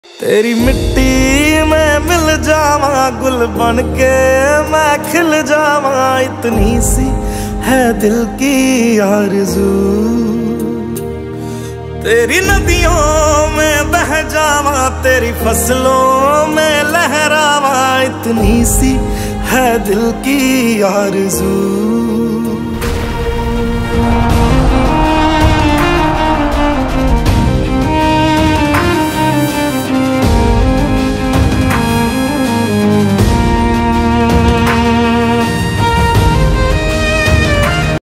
तेरी मिट्टी में मिल जावा, गुल बन के मैं खिल जावा, इतनी सी है दिल की आरज़ू। तेरी नदियों में बह जावा, तेरी फसलों में लहरावा, इतनी सी है दिल की आरज़ू।